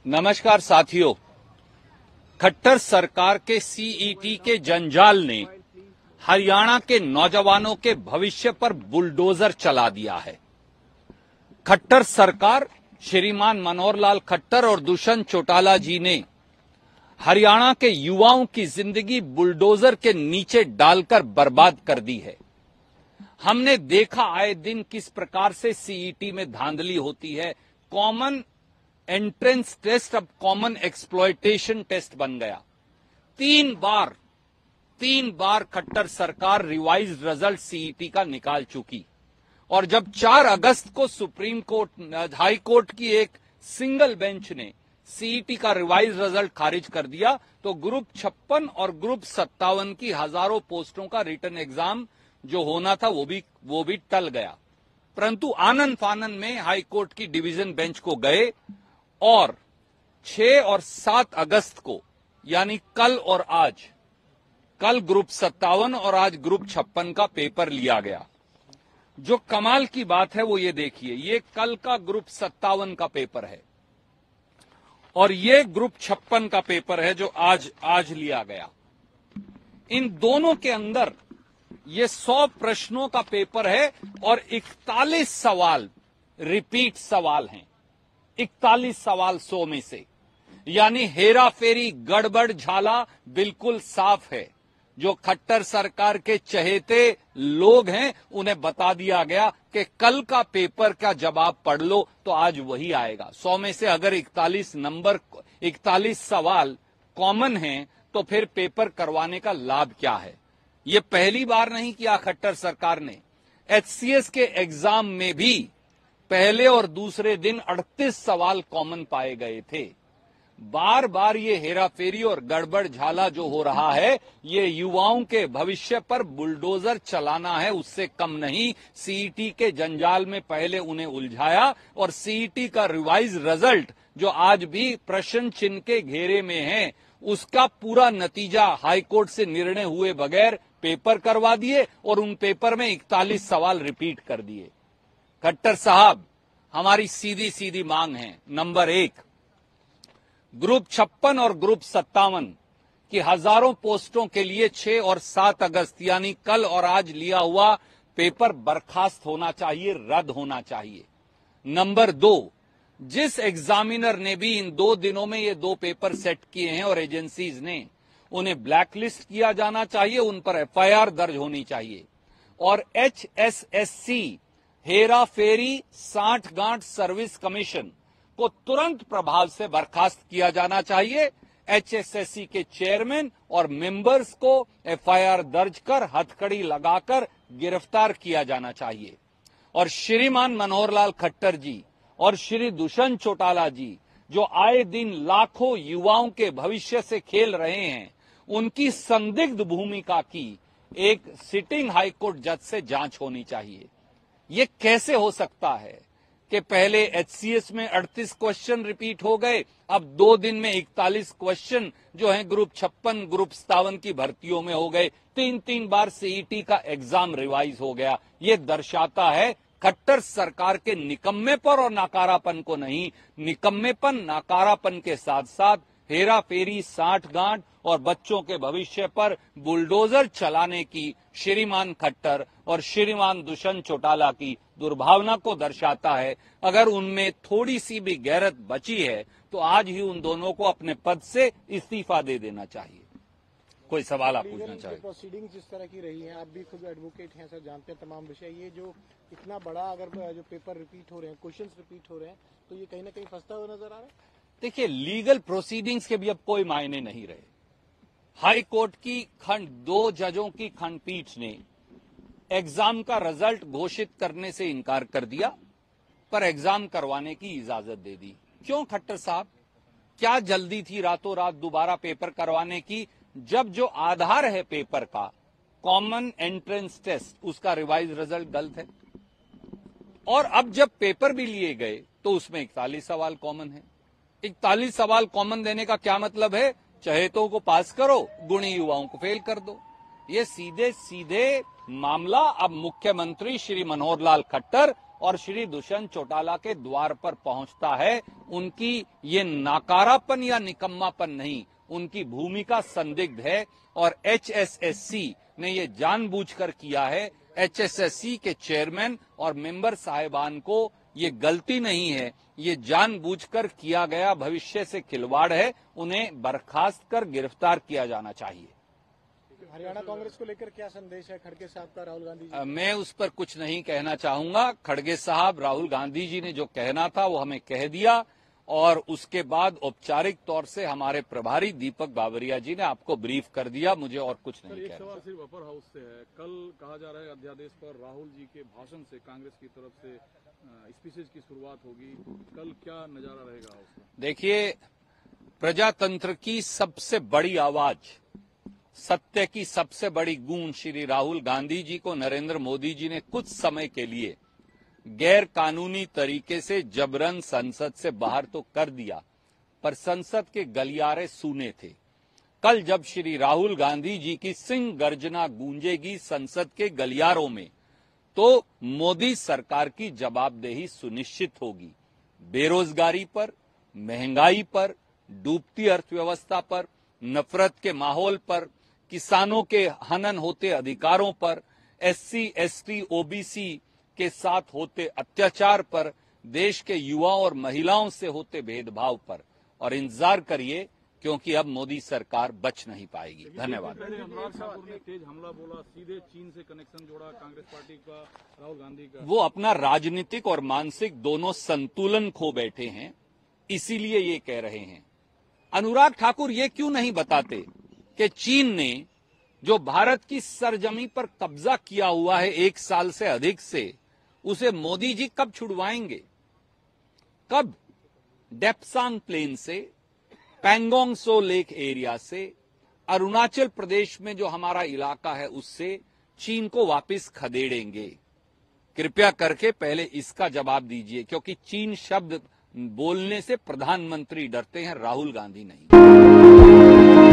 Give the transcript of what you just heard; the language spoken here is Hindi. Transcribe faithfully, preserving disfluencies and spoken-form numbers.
नमस्कार साथियों, खट्टर सरकार के सीईटी के जंजाल ने हरियाणा के नौजवानों के भविष्य पर बुलडोजर चला दिया है। खट्टर सरकार श्रीमान मनोहर लाल खट्टर और दुष्यंत चौटाला जी ने हरियाणा के युवाओं की जिंदगी बुलडोजर के नीचे डालकर बर्बाद कर दी है। हमने देखा आए दिन किस प्रकार से सीईटी में धांधली होती है। कॉमन एंट्रेंस टेस्ट अब कॉमन एक्सप्लॉयटेशन टेस्ट बन गया। तीन बार तीन बार खट्टर सरकार रिवाइज्ड रिजल्ट सीईटी का निकाल चुकी और जब चार अगस्त को सुप्रीम कोर्ट हाई कोर्ट की एक सिंगल बेंच ने सीईटी का रिवाइज रिजल्ट खारिज कर दिया तो ग्रुप छप्पन और ग्रुप सत्तावन की हजारों पोस्टों का रिटन एग्जाम जो होना था वो भी वो भी टल गया। परंतु आनन फानन में हाई कोर्ट की डिवीजन बेंच को गए और छह और सात अगस्त को यानी कल और आज कल ग्रुप सत्तावन और आज ग्रुप छप्पन का पेपर लिया गया। जो कमाल की बात है वो ये देखिए, ये कल का ग्रुप सत्तावन का पेपर है और ये ग्रुप छप्पन का पेपर है जो आज आज लिया गया। इन दोनों के अंदर ये सौ प्रश्नों का पेपर है और इकतालीस सवाल रिपीट सवाल हैं। इकतालीस सवाल सौ में से, यानी हेरा फेरी गड़बड़ झाला बिल्कुल साफ है। जो खट्टर सरकार के चहेते लोग हैं उन्हें बता दिया गया कि कल का पेपर का जवाब पढ़ लो तो आज वही आएगा। सौ में से अगर इकतालीस नंबर इकतालीस सवाल कॉमन हैं तो फिर पेपर करवाने का लाभ क्या है। ये पहली बार नहीं किया खट्टर सरकार ने। एचसीएस के एग्जाम में भी पहले और दूसरे दिन अड़तीस सवाल कॉमन पाए गए थे। बार बार ये हेराफेरी और गड़बड़ झाला जो हो रहा है ये युवाओं के भविष्य पर बुलडोजर चलाना है, उससे कम नहीं। सीईटी के जंजाल में पहले उन्हें उलझाया और सीईटी का रिवाइज रिजल्ट जो आज भी प्रश्न चिन्ह के घेरे में है उसका पूरा नतीजा हाईकोर्ट से निर्णय हुए बगैर पेपर करवा दिए और उन पेपर में इकतालीस सवाल रिपीट कर दिए। खट्टर साहब, हमारी सीधी सीधी मांग है। नंबर एक, ग्रुप छप्पन और ग्रुप सत्तावन की हजारों पोस्टों के लिए छह और सात अगस्त यानी कल और आज लिया हुआ पेपर बर्खास्त होना चाहिए, रद्द होना चाहिए। नंबर दो, जिस एग्जामिनर ने भी इन दो दिनों में ये दो पेपर सेट किए हैं और एजेंसीज ने उन्हें ब्लैकलिस्ट किया जाना चाहिए, उन पर एफआईआर दर्ज होनी चाहिए। और एचएसएससी हेरा फेरी साठ गांठ सर्विस कमीशन को तुरंत प्रभाव से बर्खास्त किया जाना चाहिए। एचएसएससी के चेयरमैन और मेंबर्स को एफआईआर दर्ज कर हथकड़ी लगाकर गिरफ्तार किया जाना चाहिए। और श्रीमान मनोहर लाल खट्टर जी और श्री दुष्यंत चौटाला जी जो आए दिन लाखों युवाओं के भविष्य से खेल रहे हैं उनकी संदिग्ध भूमिका की एक सिटिंग हाईकोर्ट जज से जांच होनी चाहिए। ये कैसे हो सकता है कि पहले एचसीएस में अड़तीस क्वेश्चन रिपीट हो गए, अब दो दिन में इकतालीस क्वेश्चन जो हैं ग्रुप छप्पन ग्रुप सत्तावन की भर्तियों में हो गए, तीन तीन बार सीईटी का एग्जाम रिवाइज हो गया। ये दर्शाता है खट्टर सरकार के निकम्मेपन और नाकारापन को नहीं, निकम्मेपन नाकारापन के साथ साथ हेरा फेरी साठ गांठ और बच्चों के भविष्य पर बुलडोजर चलाने की श्रीमान खट्टर और श्रीमान दुष्यंत चौटाला की दुर्भावना को दर्शाता है। अगर उनमें थोड़ी सी भी गैरत बची है तो आज ही उन दोनों को अपने पद से इस्तीफा दे देना चाहिए। कोई सवाल आप पूछना चाहिए? प्रोसीडिंग जिस तरह की रही है, आप भी खुद एडवोकेट हैं सर, जानते हैं तमाम विषय। ये जो इतना बड़ा अगर जो पेपर रिपीट हो रहे हैं, क्वेश्चंस रिपीट हो रहे हैं, तो ये कहीं ना कहीं फंसता हुआ नजर आ रहा है। देखिए, लीगल प्रोसीडिंग्स के भी अब कोई मायने नहीं रहे। हाई कोर्ट की खंड दो जजों की खंडपीठ ने एग्जाम का रिजल्ट घोषित करने से इनकार कर दिया पर एग्जाम करवाने की इजाजत दे दी। क्यों खट्टर साहब, क्या जल्दी थी रातों रात दोबारा पेपर करवाने की, जब जो आधार है पेपर का कॉमन एंट्रेंस टेस्ट उसका रिवाइज रिजल्ट गलत है। और अब जब पेपर भी लिए गए तो उसमें इकतालीस सवाल कॉमन है। इकतालीस सवाल कॉमन देने का क्या मतलब है? चहेतों को पास करो, गुणी युवाओं को फेल कर दो। ये सीधे सीधे मामला अब मुख्यमंत्री श्री मनोहर लाल खट्टर और श्री दुष्यंत चौटाला के द्वार पर पहुंचता है। उनकी ये नाकारापन या निकम्मापन नहीं, उनकी भूमिका संदिग्ध है और एच एस एस सी ने ये जानबूझकर किया है। एच एस एस सी के चेयरमैन और मेंबर साहिबान को ये गलती नहीं है, ये जानबूझकर किया गया भविष्य से खिलवाड़ है। उन्हें बर्खास्त कर गिरफ्तार किया जाना चाहिए। हरियाणा कांग्रेस को लेकर क्या संदेश है खड़गे साहब का राहुल गांधी जी? मैं उस पर कुछ नहीं कहना चाहूंगा। खड़गे साहब, राहुल गांधी जी ने जो कहना था वो हमें कह दिया और उसके बाद औपचारिक तौर से हमारे प्रभारी दीपक बावरिया जी ने आपको ब्रीफ कर दिया। मुझे और कुछ नहीं कहना। एक सवाल सिर्फ अपर हाउस से है। कल कहा जा रहा है अध्यादेश पर राहुल जी के भाषण से कांग्रेस की तरफ से स्पीचेज की शुरुआत होगी। कल क्या नजारा रहेगा हाउस का? देखिए, प्रजातंत्र की सबसे बड़ी आवाज, सत्य की सबसे बड़ी गूंज श्री राहुल गांधी जी को नरेंद्र मोदी जी ने कुछ समय के लिए गैर कानूनी तरीके से जबरन संसद से बाहर तो कर दिया, पर संसद के गलियारे सूने थे। कल जब श्री राहुल गांधी जी की सिंह गर्जना गूंजेगी संसद के गलियारों में, तो मोदी सरकार की जवाबदेही सुनिश्चित होगी। बेरोजगारी पर, महंगाई पर, डूबती अर्थव्यवस्था पर, नफरत के माहौल पर, किसानों के हनन होते अधिकारों पर, एससी, एसटी, ओबीसी के साथ होते अत्याचार पर, देश के युवाओं और महिलाओं से होते भेदभाव पर। और इंतजार करिए, क्योंकि अब मोदी सरकार बच नहीं पाएगी। धन्यवाद। पहले अनुराग ठाकुर ने तेज हमला बोला, सीधे चीन से कनेक्शन जोड़ा कांग्रेस पार्टी का, राहुल गांधी का। वो अपना राजनीतिक और मानसिक दोनों संतुलन खो बैठे हैं, इसीलिए ये कह रहे हैं। अनुराग ठाकुर ये क्यों नहीं बताते कि चीन ने जो भारत की सरजमी पर कब्जा किया हुआ है एक साल से अधिक से, उसे मोदी जी कब छुड़वाएंगे? कब? डेप्सांग प्लेन से, पैंगोंग सो लेक एरिया से, अरुणाचल प्रदेश में जो हमारा इलाका है उससे चीन को वापस खदेड़ेंगे? कृपया करके पहले इसका जवाब दीजिए, क्योंकि चीन शब्द बोलने से प्रधानमंत्री डरते हैं, राहुल गांधी नहीं।